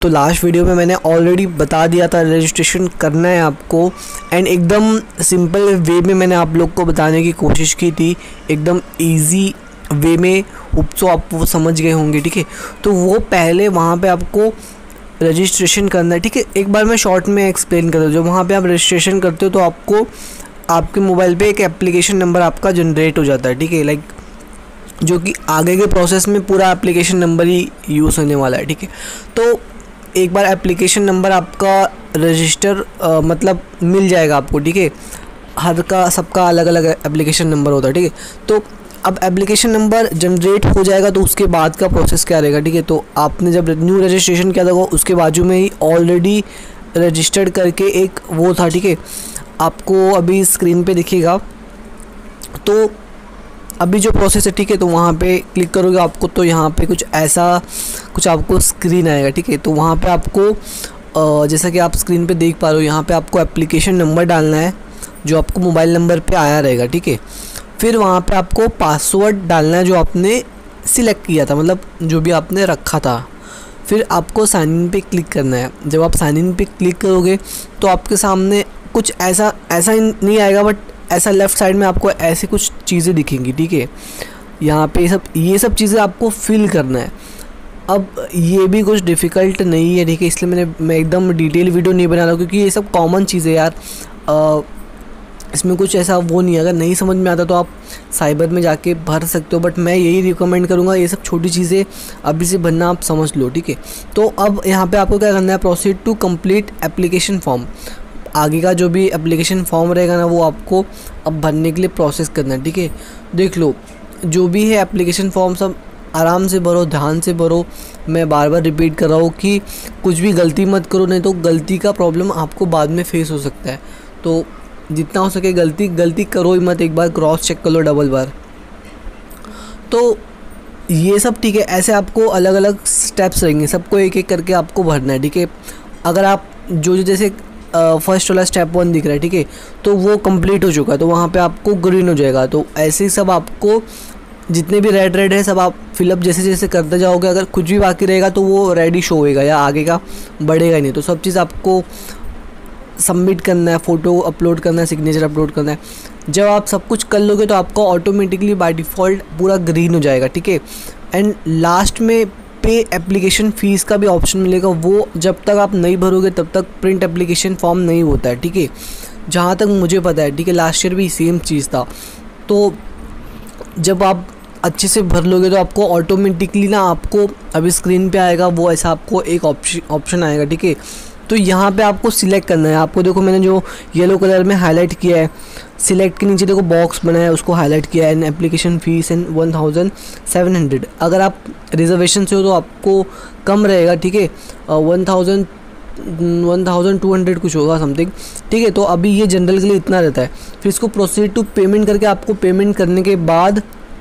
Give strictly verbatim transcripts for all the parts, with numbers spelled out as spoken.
तो last video में मैंने ऑलरेडी बता दिया था रजिस्ट्रेशन करना है आपको, एंड एकदम सिंपल वे में मैंने आप लोग को बताने की कोशिश की थी, एकदम इजी वे में। होप सो आप वो समझ गए होंगे, ठीक है। तो वो पहले वहाँ पे आपको रजिस्ट्रेशन करना है, ठीक है। एक बार मैं शॉर्ट में एक्सप्लेन कर दूँ। जब वहाँ पे आप रजिस्ट्रेशन करते हो तो आपको आपके मोबाइल पे एक एप्लीकेशन नंबर आपका जनरेट हो जाता है, ठीक है, लाइक जो कि आगे के प्रोसेस में पूरा एप्लीकेशन नंबर ही यूज़ होने वाला है, ठीक है। तो एक बार एप्लीकेशन नंबर आपका रजिस्टर आ, मतलब मिल जाएगा आपको, ठीक है। हर का सबका अलग अलग एप्लीकेशन नंबर होता है, ठीक है। तो अब एप्लीकेशन नंबर जनरेट हो जाएगा तो उसके बाद का प्रोसेस क्या रहेगा, ठीक है। तो आपने जब न्यू रजिस्ट्रेशन किया था उसके बाजू में ही ऑलरेडी रजिस्टर्ड करके एक वो था, ठीक है, आपको अभी स्क्रीन पे दिखेगा। तो अभी जो प्रोसेस है, ठीक है, तो वहाँ पे क्लिक करोगे आपको तो यहाँ पे कुछ ऐसा कुछ आपको स्क्रीन आएगा, ठीक है। तो वहाँ पे आपको जैसा कि आप स्क्रीन पे देख पा रहे हो, यहाँ पे आपको एप्लीकेशन नंबर डालना है जो आपको मोबाइल नंबर पे आया रहेगा, ठीक है। फिर वहाँ पे आपको पासवर्ड डालना है जो आपने सिलेक्ट किया था, मतलब जो भी आपने रखा था। फिर आपको साइन इन पे क्लिक करना है। जब आप साइन इन पे क्लिक करोगे तो आपके सामने कुछ ऐसा ऐसा नहीं आएगा, बट ऐसा लेफ़्ट साइड में आपको ऐसी कुछ चीज़ें दिखेंगी, ठीक है। यहाँ पे सब ये सब चीज़ें आपको फिल करना है। अब ये भी कुछ डिफ़िकल्ट नहीं है, ठीक है, इसलिए मैंने मैं एकदम डिटेल वीडियो नहीं बना रहा क्योंकि ये सब कॉमन चीज़ें यार। आ, इसमें कुछ ऐसा वो नहीं है। अगर नहीं समझ में आता तो आप साइबर में जाके भर सकते हो, बट मैं यही रिकमेंड करूँगा ये सब छोटी चीज़ें अभी से भरना आप समझ लो, ठीक है। तो अब यहाँ पे आपको क्या करना है, proceed to complete application form. आगे का जो भी एप्लीकेशन फॉर्म रहेगा ना वो आपको अब भरने के लिए प्रोसेस करना है, ठीक है। देख लो जो भी है एप्लीकेशन फॉर्म सब आराम से भरो, ध्यान से भरो। मैं बार बार रिपीट कर रहा हूँ कि कुछ भी गलती मत करो, नहीं तो गलती का प्रॉब्लम आपको बाद में फेस हो सकता है। तो जितना हो सके गलती गलती करो ही मत, एक बार क्रॉस चेक कर लो डबल बार। तो ये सब ठीक है, ऐसे आपको अलग अलग स्टेप्स रहेंगे, सबको एक एक करके आपको भरना है, ठीक है। अगर आप जो जो जैसे फर्स्ट वाला स्टेप वन दिख रहा है, ठीक है, तो वो कंप्लीट हो चुका है तो वहाँ पे आपको ग्रीन हो जाएगा। तो ऐसे ही सब आपको जितने भी रेड रेड है सब आप फिलअप जैसे जैसे करते जाओगे। अगर कुछ भी बाकी रहेगा तो वो रेड ही शो होएगा या आगे का बढ़ेगा ही नहीं। तो सब चीज़ आपको सबमिट करना है, फ़ोटो अपलोड करना है, सिग्नेचर अपलोड करना है। जब आप सब कुछ कर लोगे तो आपका ऑटोमेटिकली बाय डिफ़ॉल्ट पूरा ग्रीन हो जाएगा, ठीक है। एंड लास्ट में पे एप्लीकेशन फ़ीस का भी ऑप्शन मिलेगा। वो जब तक आप नहीं भरोगे तब तक प्रिंट एप्लीकेशन फॉर्म नहीं होता है, ठीक है, जहाँ तक मुझे पता है, ठीक है। लास्ट ईयर भी सेम चीज़ था। तो जब आप अच्छे से भर लोगे तो आपको ऑटोमेटिकली ना आपको अभी स्क्रीन पे आएगा वो ऐसा आपको एक ऑप्शन ऑप्शन आएगा, ठीक है। तो यहाँ पे आपको सिलेक्ट करना है। आपको देखो मैंने जो येलो कलर में हाईलाइट किया है, सिलेक्ट के नीचे देखो बॉक्स बनाया है, उसको हाईलाइट किया है, and application fees and one thousand seven hundred. अगर आप रिजर्वेशन से हो तो आपको कम रहेगा, ठीक है, one thousand one thousand two hundred कुछ होगा समथिंग, ठीक है। तो अभी ये जनरल के लिए इतना रहता है। फिर इसको प्रोसीड टू पेमेंट करके आपको पेमेंट करने के बाद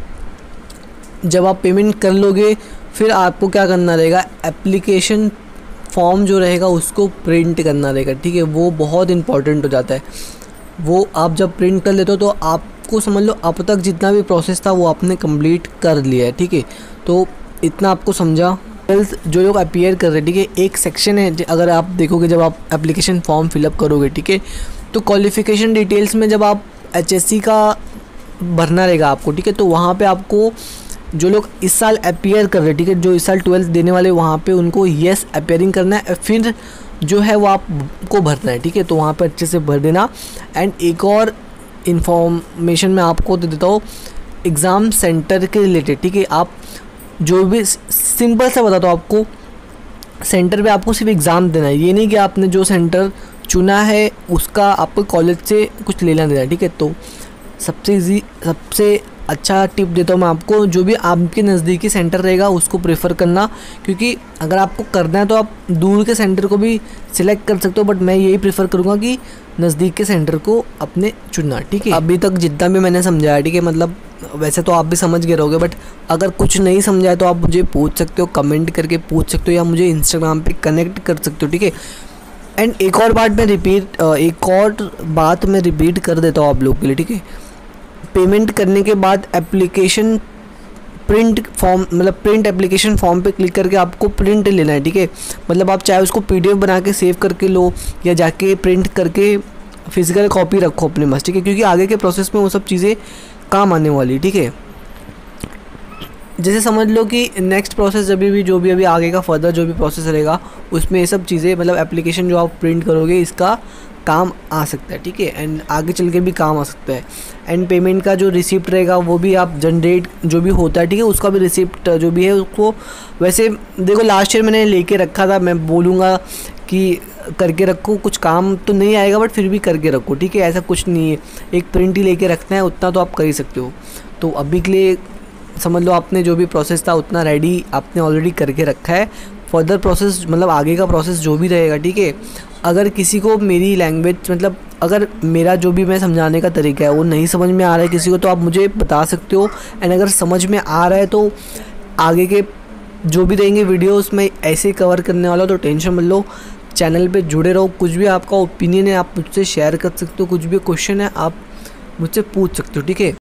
जब आप पेमेंट कर लोगे फिर आपको क्या करना रहेगा, एप्लीकेशन फॉर्म जो रहेगा उसको प्रिंट करना रहेगा, ठीक है। वो बहुत इंपॉर्टेंट हो जाता है। वो आप जब प्रिंट कर लेते हो तो आपको समझ लो अब तक जितना भी प्रोसेस था वो आपने कंप्लीट कर लिया है, ठीक है। तो इतना आपको समझा। जो लोग अपीयर कर रहे हैं, ठीक है, एक सेक्शन है अगर आप देखोगे जब आप एप्लीकेशन फॉर्म फिलअप करोगे, ठीक है, तो क्वालिफ़िकेशन डिटेल्स में जब आप एच एस सी का भरना रहेगा आपको, ठीक है, तो वहाँ पर आपको जो लोग इस साल अपीयर कर रहे हैं, ठीक है, जो इस साल ट्वेल्थ देने वाले वहाँ पे उनको येस अपीयरिंग करना है। फिर जो है वो आपको भरना है, ठीक है। तो वहाँ पे अच्छे से भर देना। एंड एक और इन्फॉर्मेशन मैं आपको दे देता हूँ एग्ज़ाम सेंटर के रिलेटेड, ठीक है। आप जो भी सिंपल सा बताता हूँ आपको, सेंटर पे आपको सिर्फ एग्ज़ाम देना है। ये नहीं कि आपने जो सेंटर चुना है उसका आपको कॉलेज से कुछ लेना देना है, ठीक है। तो सबसे ईजी सबसे अच्छा टिप देता हूँ मैं आपको, जो भी आपके नज़दीकी सेंटर रहेगा उसको प्रेफर करना, क्योंकि अगर आपको करना है तो आप दूर के सेंटर को भी सिलेक्ट कर सकते हो, बट मैं यही प्रेफर करूँगा कि नज़दीक के सेंटर को अपने चुनना, ठीक है। अभी तक जितना भी मैंने समझाया, ठीक है, मतलब वैसे तो आप भी समझ गए रहोगे, बट अगर कुछ नहीं समझाया तो आप मुझे पूछ सकते हो, कमेंट करके पूछ सकते हो, या मुझे इंस्टाग्राम पर कनेक्ट कर सकते हो, ठीक है। एंड एक और बात मैं रिपीट एक और बात मैं रिपीट कर देता हूँ आप लोग के लिए, ठीक है। पेमेंट करने के बाद एप्लीकेशन प्रिंट फॉर्म मतलब प्रिंट एप्लीकेशन फॉर्म पे क्लिक करके आपको प्रिंट लेना है, ठीक है। मतलब आप चाहे उसको पीडीएफ बना के सेव करके लो या जाके प्रिंट करके फिजिकल कॉपी रखो अपने पास, ठीक है, क्योंकि आगे के प्रोसेस में वो सब चीज़ें काम आने वाली, ठीक है। जैसे समझ लो कि नेक्स्ट प्रोसेस जब भी जो भी अभी आगे का फर्दर जो भी प्रोसेस रहेगा उसमें ये सब चीज़ें मतलब एप्लीकेशन जो आप प्रिंट करोगे इसका काम आ सकता है, ठीक है, एंड आगे चल के भी काम आ सकता है। एंड पेमेंट का जो रिसिप्ट रहेगा वो भी आप जनरेट जो भी होता है, ठीक है, उसका भी रिसिप्ट जो भी है उसको, वैसे देखो लास्ट ईयर मैंने लेके रखा था, मैं बोलूँगा कि करके रखो, कुछ काम तो नहीं आएगा बट फिर भी करके रखो, ठीक है, ऐसा कुछ नहीं है, एक प्रिंट ही लेके रखना है, उतना तो आप कर ही सकते हो। तो अभी के लिए समझ लो आपने जो भी प्रोसेस था उतना रेडी आपने ऑलरेडी करके रखा है। फर्दर प्रोसेस मतलब आगे का प्रोसेस जो भी रहेगा, ठीक है, अगर किसी को मेरी लैंग्वेज मतलब अगर मेरा जो भी मैं समझाने का तरीका है वो नहीं समझ में आ रहा है किसी को, तो आप मुझे बता सकते हो। एंड अगर समझ में आ रहा है तो आगे के जो भी रहेंगे वीडियोस में ऐसे कवर करने वाला हूँ, तो टेंशन मत लो, चैनल पे जुड़े रहो। कुछ भी आपका ओपिनियन है आप मुझसे शेयर कर सकते हो, कुछ भी क्वेश्चन है आप मुझसे पूछ सकते हो, ठीक है।